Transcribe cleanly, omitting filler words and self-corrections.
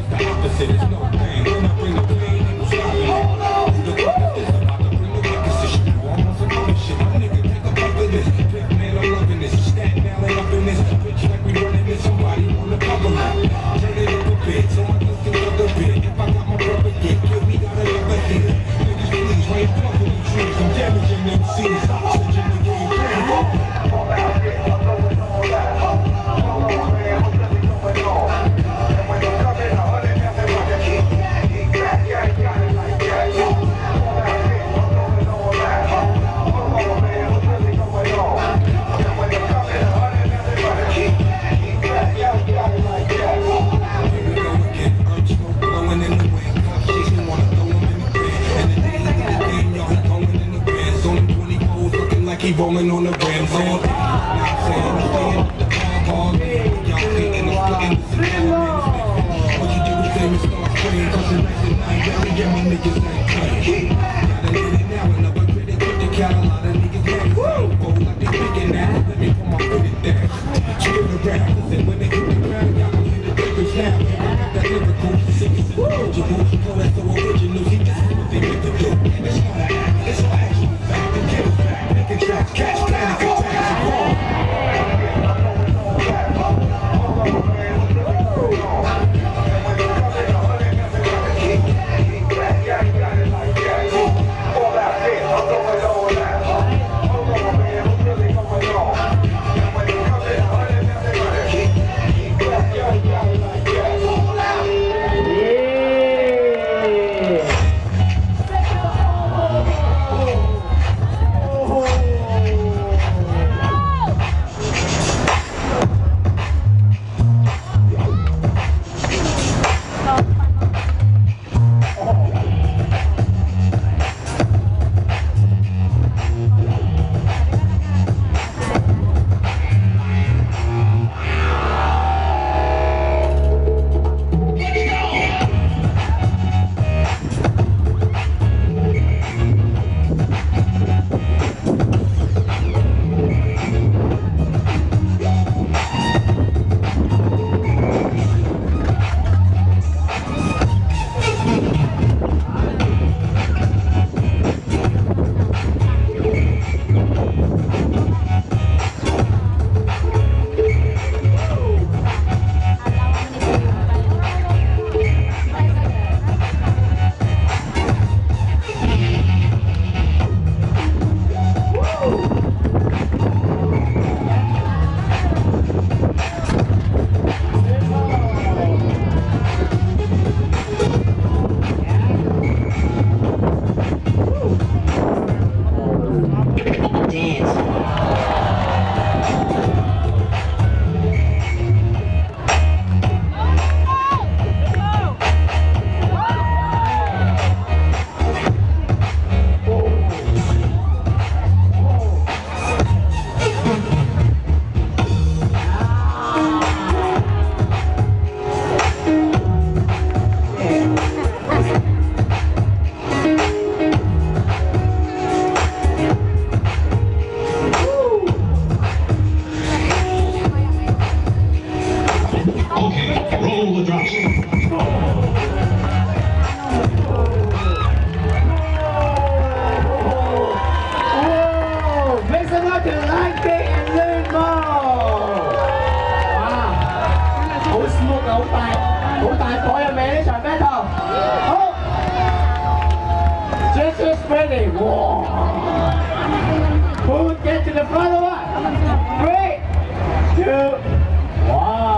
The opposite is no pain. When I bring the pain, ain't no stopping it. Who the fuck is this? About to bring the records to shit. You almost a other shit. My nigga, take a puff of this. Big man, I'm loving this. Stack now and up in this. Bitch like we running this. Somebody wanna cover me. Turn it up a bit, so I can think of the bit. If I got my brother get killed, we got another hit. Niggas please, right up in the trees. I'm damaging them seeds. Stop switching the game. All out here, I'm going all that. Hold on, man, what's really going on? And when I'm coming, I hunt it down and rock it. Keep back, yeah, got it like that. All out here, I'm going all that. Hold on, man, what's really going on? And when I'm coming, I hunt it down and rock it. Keep back, yeah, got it like that. Here we go again, earth smoke blowing in the wind. Cop chasing, wanna throw him in the bed. And the day like the game, y'all, he going in the bed. So them 20 poles looking like he rolling on the rim. So I'm saying, I'm staying up the car, y'all hating, I'm splitting the city. What you do is say, we start praying. Cause the night tonight, every year my niggas ain't playing. Gotta get it now, another credit with the cat. A lot of niggas mad, bold like they picking that. Let me put my foot in there. Chill around, cause when they hit the ground, y'all gon' hear the difference now. That lyrical, sick is illegible. So that's so original, see this is what they meant to do. It's not an act, it's an actual fact. They get it back, making tracks, catch panic attacks and wrong. Ready? Whoa. Who get to the front of us? 3, 2, 1.